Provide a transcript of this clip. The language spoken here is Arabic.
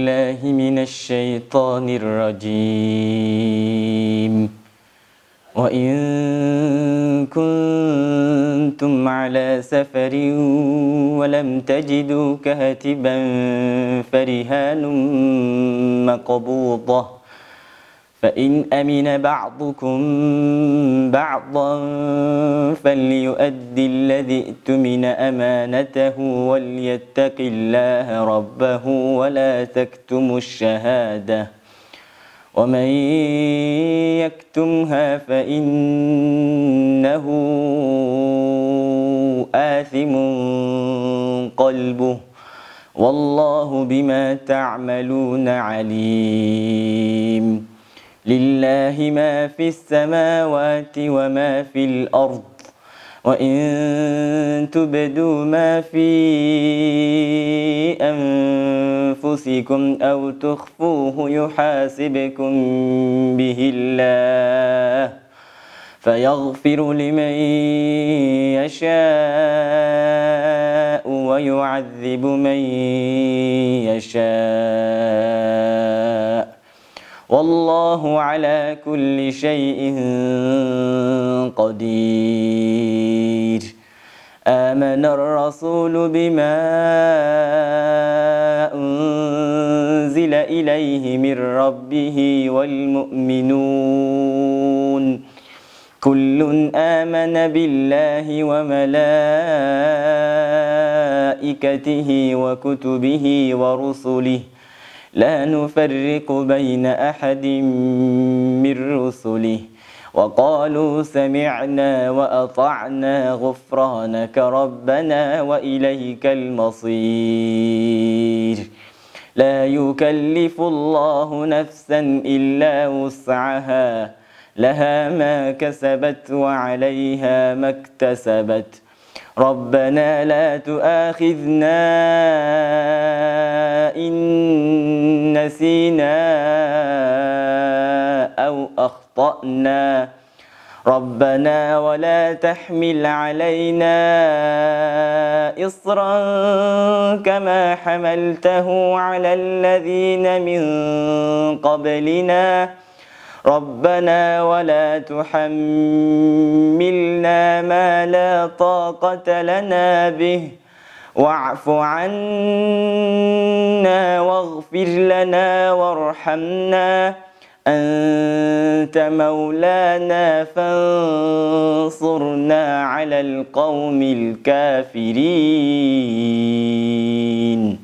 بالله من الشيطان الرجيم. وإن كنتم على سفر ولم تجدوا كاتبا فرهان مقبوضة، فإن أمن بعضكم بعضا فليؤد الذي ائتمن أمانته وليتق الله ربه ولا تكتموا الشهادة، ومن يكتمها فإنه آثم قلبه والله بما تعملون عليم. لله ما في السماوات وما في الأرض، وإن تبدوا ما في أنفسكم أو تخفوه يحاسبكم به الله فيغفر لمن يشاء ويعذب من يشاء، والله على كل شيء قدير. آمن الرسول بما أنزل إليه من ربه والمؤمنون كل آمن بالله وملائكته وكتبه ورسله لا نفرق بين أحد من رسله وقالوا سمعنا وأطعنا غفرانك ربنا وإليك المصير. لا يكلف الله نفسا إلا وسعها، لها ما كسبت وعليها ما اكتسبت. ربنا لا تؤاخذنا إن نسينا أو أخطأنا، ربنا ولا تحمل علينا إصرا كما حملته على الذين من قبلنا، ربنا ولا تحملنا ما لا طاقة لنا به واعف عنا واغفر لنا وارحمنا أنت مولانا فانصرنا على القوم الكافرين.